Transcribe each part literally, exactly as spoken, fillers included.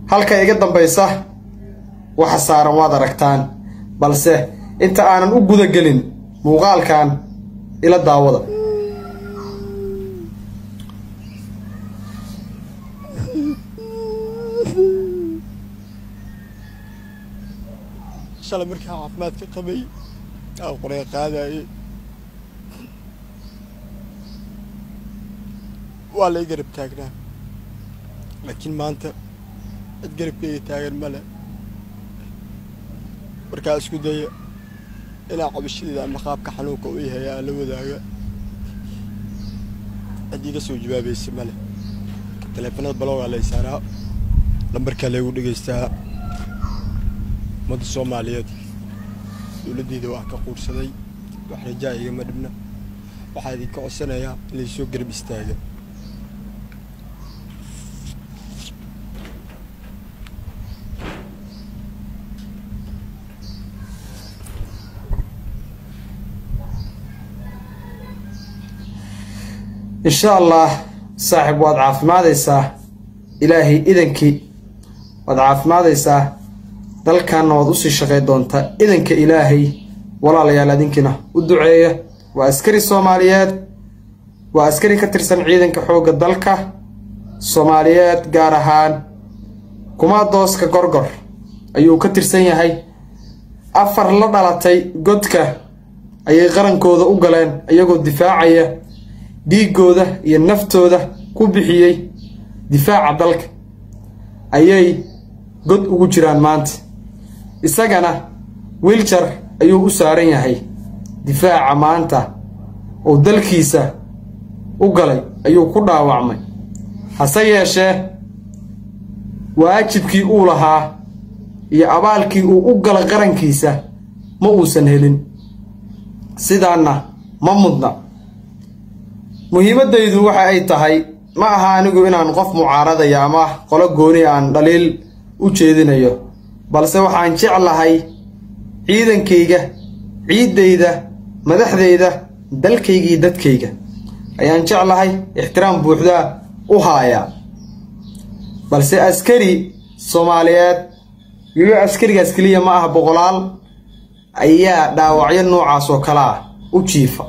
halka iga dambaysa waxa saaran waad aragtaan balse inta aanan u guda gelin muuqaalkan ila daawada. shalay markaa caafimaadka qabay oo qorey qaadayay waa la garab taagnaa laakiin maanta cid garabkayga taagan male markaa isku daya ilaa cabashadayda ama qaabka xanuunka u yahay aan la wadaaga cid iga soo jawaabaysa male telefoonada balooga la isaaraa lambarka lagu dhageystaa mad Soomaaliyeed dawladdeeda wax ka quursaday wax rajaa igama dhibna waxa idin ka codsanayaa in la soo garab istaago. إن شاء الله صاحب واد عافماديسا إلهي إذنكي واد عافماديسا dalkan wad u sii shaqay doonta idanka Ilaahay walaalayaal adinkina u duceeya waa askari Soomaaliyeed waa askari ka tirsan ciidanka xoogga dalka Soomaaliyeed gaar ahaan kumaadooska gorgor ayuu ka tirsan yahay afar la dhalatay godka ayay qarankooda u galeen iyagoo difaacaya dhiigooda iyo naftooda ku bixiyay difaaca dalka ayay god ugu jiraan maanta isagana wheelchair ayuu u saaran yahay difaaca maanta oo dalkiisa u galay ayuu ku dhaawacmay hase yeeshee waajibkii uu lahaa iyo abaalkii uu u galay qarankiisa ma uusan helin sidaana ma mudna muhiimadaydu waxa ay tahay ma aha anigu inaan qof mucaaradaya ama qolo gooni aan dhaliil u jeedinayo balse waxaan jeclahay ciidankayga ciidayda madaxdayda dalkayga dadkayga ayaan jeclahay ixtiraam buuxda u haaya balse askari Soomaaliyeed iyo askarigaas kaliya ma aha boqolaal ayaa dhaawacyo noocaas oo kala u jiifa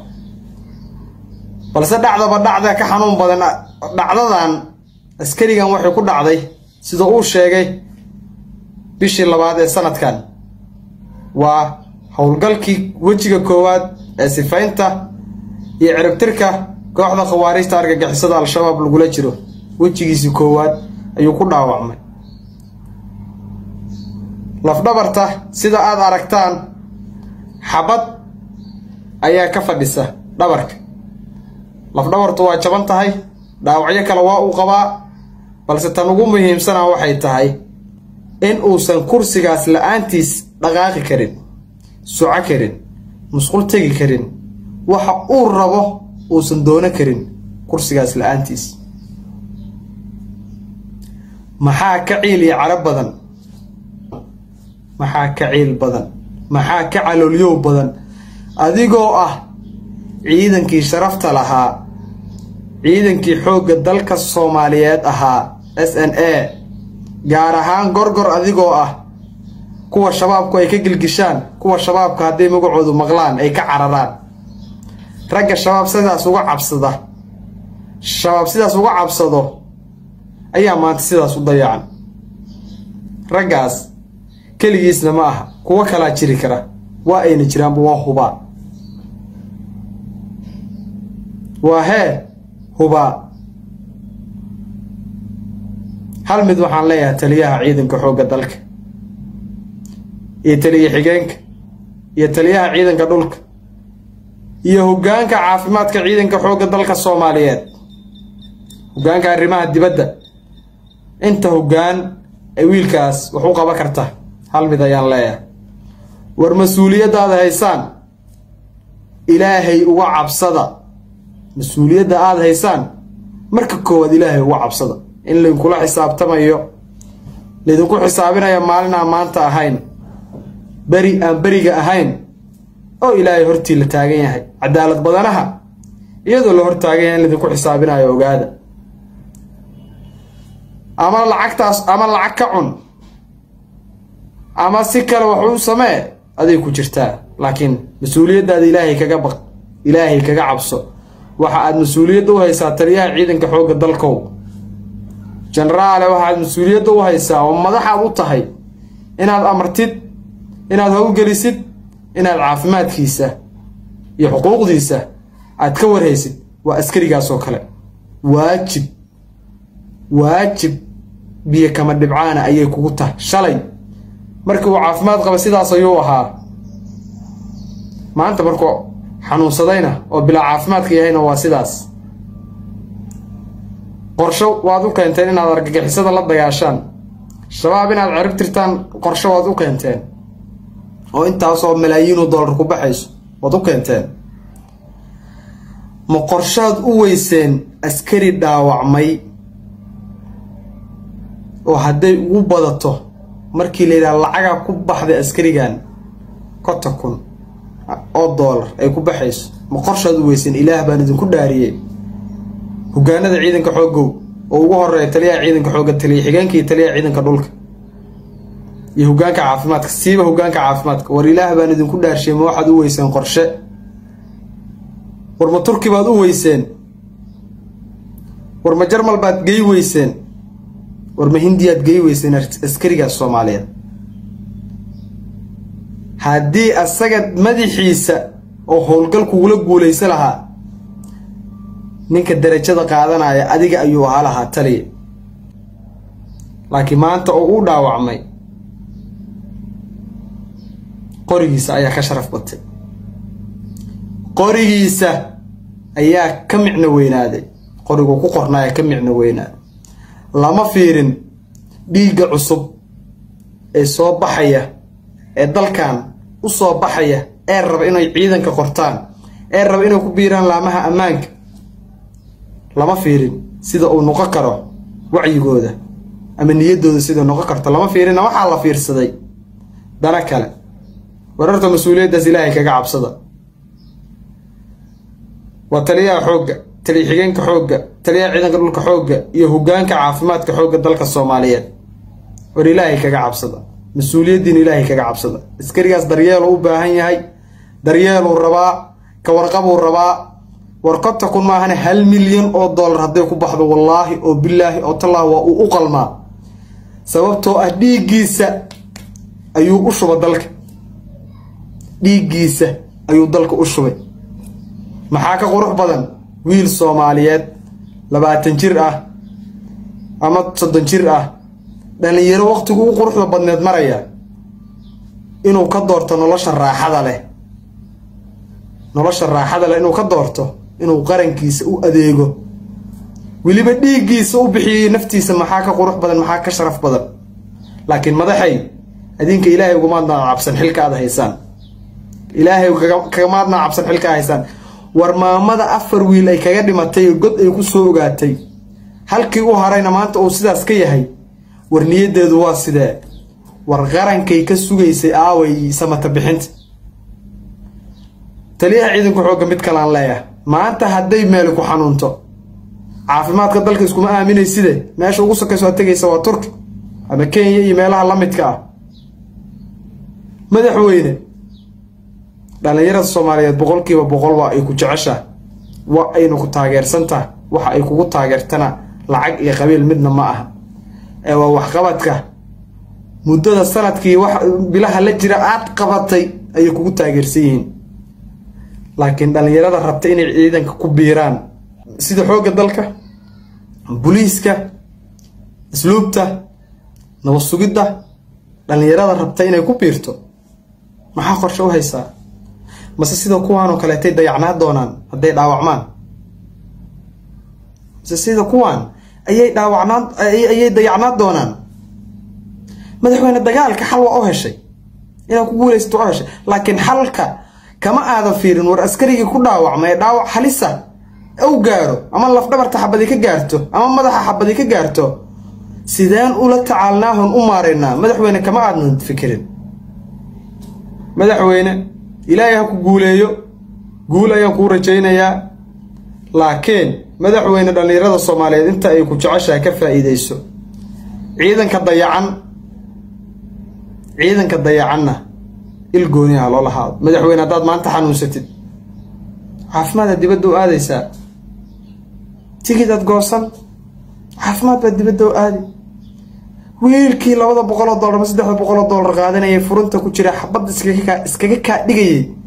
balse dhacdaba dhacda ka xanuun badan dhacdadan askarigan wuxuu ku dhacday sida uu sheegay bishii labaad ee sanadkan waa howlgalkii wajiga koowaad ee sifaynta iyo ciribtirka kooxda khawaarijta argagixisada al-shabaab lagula jiro wajigiisa koowaad ayuu ku dhaawacmay lafdhabarta sida aad aragtaan xabad ayaa ka fadhisa dhabarka lafdhabartu waa jaban tahay dhaawacyo kale waa uu qabaa balse tan ugu muhiimsan waxay tahay in uusan kursigaas la'aantiis dhaqaaqi karin suuca karin musqul tagi karin waxa uu rabo uusan doona karin kursigaas la'aantiis maxaa ka ciil iyo carab badan maxaa ka ciil badan maxaa ka calooliyow badan adigoo ah ciidankii sharafta lahaa ciidankii xoogga dalka Soomaaliyeed ahaa S N A gaar ahaan gorgor adigoo ah kuwa shabaabku ay ka gilgishaan kuwa shabaabka haday magacoodu maqlaan ay ka cararaan ragga shabaab sidaas uga cabsada shabaab sidaas uga cabsado ayaa maanta sidaas u dayacan raggaas kaligiisna ma aha kuwa kala jiri kara waa ayna jiraan waa huba waa he huba hal mid waxaan leeyahay taliyaha ciidanka xoogga dalka iyo taliyaha xigeenka iyo taliyaha ciidanka dhulka iyo hoggaanka caafimaadka ciidanka xoogga dalka Soomaaliyeed hoggaanka arrimaha dibadda inta hoggaan ay wiilkaas wax u qaban kartaa hal mid ayaan leeyahay war mas'uuliyadaada haysaan ilaahay uga cabsada mas'uuliyadda aad haysaan marka koowaad ilaahay uga cabsada in la kula xisaabtamayo leedinku xisaabinaya maalina maanta ahayn bari aan bariga ahayn oo ilaahay hortii la taagan yahay cadaalad badanaha iyadoo la hor taagan yahay in leedinku xisaabinayo ogaada ama lacagtaas ama lacag ka cun ama si kale wax u samee aday ku jirtaa laakiin mas'uuliyadaada ilaahay kaga baq ilaahay kaga cabso waxa aad mas'uuliyad u haysaa taliyaha ciidanka xoogga dalkow generaal waxa aad mas'uuliyad u haysaa oo madaxaad u tahay inaad amartid inaad hawlgelisid inaad caafimaadkiisa iyo xuquuqdiisa aad ka warhaysid waa askarigaas oo kale waajib waajib biyo kama dhibcaana ayay kugu tahay shalay markii uu caafimaad qaba sidaas ayuu ahaa maanta markuu xanuunsadayna oo bila caafimaadka yahayna waa sidaas qorsho waad u keenteen inaad argagixisada la dagaashaan shabaab inaad cirib tirtaan qorsho waad u keenteen oo intaas oo malaayiin oo dollar ku baxayso waad u keenteen ma qorshaad u weyseen askari dhaawacmay oo hadday ugu badato markii la yiraahdo lacaga ku baxday askarigan konton kun oo dollar ay ku baxayso ma qorshaad u weyseen ilaah baan idin ku dhaariyay hogaanada ciidanka xooggow oo ugu horeeya taliyaha ciidanka xoogga taliya xigeenkii taliyaha ciidanka dhulka iyo hogaanka caafimaadka siiba hogaanka caafimaadka war ilaah baan idin ku dhaarshay ma waxaad u weyseen qorshe war ma turki baad u weyseen war ma jarmal baad geey weyseen war ma hindiyaad geey weyseen askariga Soomaaliyeed haddii asaga madaxiisa oo howlgal kugula guuleysan lahaa ninka darajada qaadanaya adiga ayuu ahaa lahaa taliye laakiin maanta oo uu dhaawacmay qorigiisa ayaa ka sharaf batay qorigiisa ayaa ka micno weynaaday qorigu ku qornaa ka micno weynaaday lama fiirin dhiiga cusub ee soo baxaya ee dalkan u soo baxaya ee raba inay ciidanka qortaan ee raba inay ku biiraan laamaha ammaanka lama fiirin sida uu noqon karo wacyigooda ama niyadooda sida noqon karto lama fiirin waxa la fiirsaday dana kale wararta mas'uuliyadda ilaahay kaga cabsada wa taliyaha xoogga taliya xigeenka xoogga taliyaha ciidanka dhulka xoogga iyo hogaanka caafimaadka xoogga dalka Soomaaliyeed war ilaahay kaga cabsada mas'uuliyaddiina ilaahay kaga cabsada askarigaas daryeel u baahan yahay daryeel uu rabaa ka warqab uu rabaa warqabta kun ma ahana hal milyan oo dollar haday ku baxdo wallahi oo billahi oo tallah waa uu qalma sababtoo ah dhiigiisa ayuu u shubay dalka dhiigiisa ayuu dalka u shubay maxaa ka qurux badan wiil Soomaaliyeed labaatan jir ah ama soddon jir ah dhalinyaro waqtigu u quruxda badneed maraya inuu ka doorto nolosha raaxada leh nolosha raaxada leh inuu ka doorto inuu qarankiisa u adeego waliba dhiigiisa u bixiyay naftiisa maxaa ka qurux badan maxaa ka sharaf badan laakiin madaxay adinka ilaahay ugu maadna cabsan xilka aad haysaan ilaahay kaga maadna cabsan xilka haysaan war maamada afar wiil ay kaga dhimatay god ay ku soo ogaatay halkii u harayna maanta uu sidaas ka yahay war niyadeedu waa sidee war qarankay ka sugaysay aaway samata bixinta taliyaha ciidanka xoogga mid kale aan leeyahay maanta haday meel ku xanuunto caafimaadka dalka isku ma aaminaysidee meesha ugu sakayso aad tagaysa waa Turki ama Kenya iyo meelaha la midka ah madaxweyne dhalinyarada Soomaaliyeed boqolkiiba boqol waa ay ku jeceshaa waa ayna ku taageersantaa waxa ay kugu taageertana lacag iyo qabiil midna ma aha ee waa wax qabadka muddada sanadkii wax bilaha la jira aad qabatay ay kugu taageersan yihiin laakiin dhalinyarada rabta inay ciidanka ku biiraan sida xoogga dalka booliiska asluubta nabad sugidda dhalinyarada rabta inay ku biirto maxaa qorshe u haysaa mase sida kuwaan oo kale tay dayacnaa doonaan haday dhaawacmaan mase sida kuwaan ayay dhaawacnaan ayay dayacnaa doonaan madaxweyne dagaalka xal waa u heshay inaa ku guuleysto u heshay laakiin xalka kama aadan fiirin war askarigi ku dhaawacmay dhaawac halisa oo gaaro ama laf dhabarta xabadi ka gaarto ama madaxa xabadi ka gaarto sidaan ula tacaalnaahun u maareynaa madaxweyne kama aadan fikirin madaxweyne ilaahay ha ku guuleeyo guul ayaan ku rajaynayaa laakiin madaxweyne dhalinyarada Soomaaliyeed inta ay ku jeceshahay ka faa'iideyso ciidanka dayacan ciidanka dayacanna il gooni ah loo lahaado madaxweyne hadaad maanta xanuunsatid caafimaad dibadda u aadaysaa tigidad goosan caafimaad baad dibadda u aadi wiilkii labada boqol oo dollar ama saddex boqol oo dollar qaadanayay furunta ku jira xabad iskaga iskaga ka dhigayay